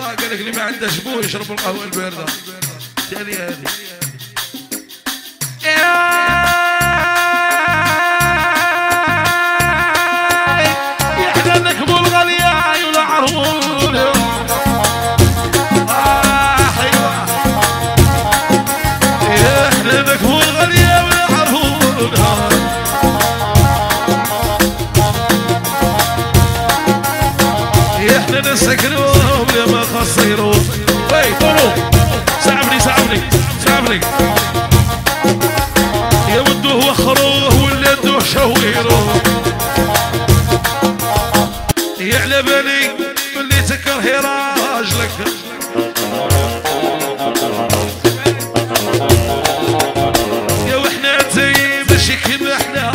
قال لك اللي ما عنده شبوه يشرب القهوه البارده. ثاني هذه احنا نكبوا الغاليه عيون عرفون. احنا نكبوا الغاليه ويعرفون. احنا نسكنوهم يا ما خسروا. وي طولوا سامري سامري سامري يا ودوه وخروه ولا دوه شويروه. يعلى بالي اللي تكرهي راجلك يا وحنا زي ماشي كيما حنا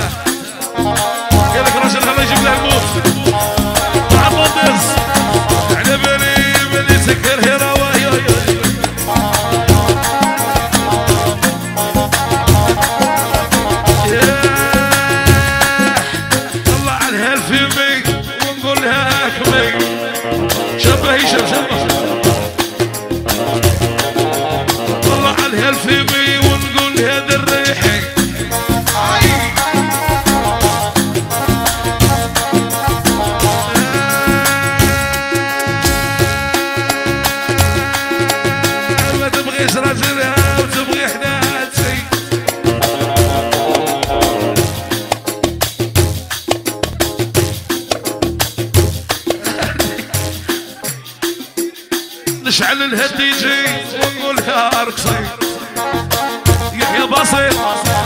قالك راجل الله يجيب له الموت مع الناس. على بالي باللي تكرهي روايا الله على هالفيلمي ونقول لها اكمي شبه هشام شبه. الله على هالفيلمي ونقول هذا الريحي ما تبغيش راجلها وتبغي حداتي. نشعل لها الدي جي ونقول لها ارقصي. يحيى بسيط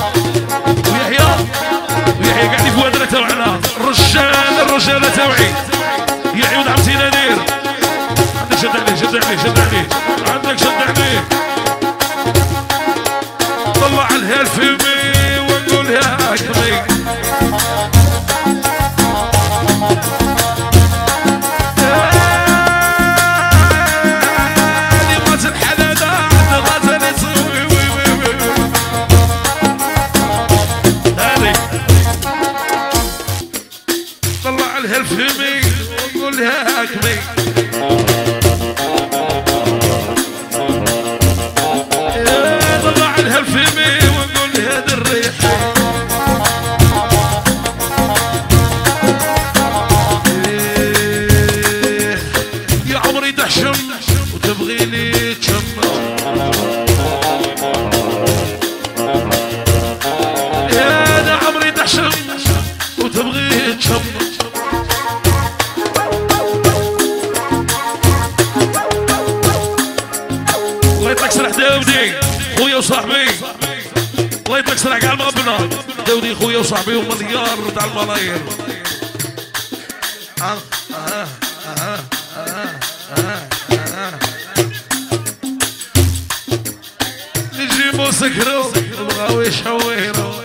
ويحيى قاعد يفوادنا تبعنا الرجاله تبعي يا عيون عمتي نادير. عندك شد عليه شد عليه شد عليه عندك شد عليه. طلع على هالفيلمي ونقول يا اكمي الفيلمي ونقول لها اكمي. طلع لها الفيلمي ونقول لها هذا الريح. يا عمري دحشم وتبغيني تشم. يا انا عمري دحشم وتبغي تشم. الله يطلق سرح داودي خويا وصاحبي. الله يطلق سرح كاع المغبنة داودي خويا وصاحبي ومليار تاع الملايير. نجيبو سكرو بغاو يشويرو.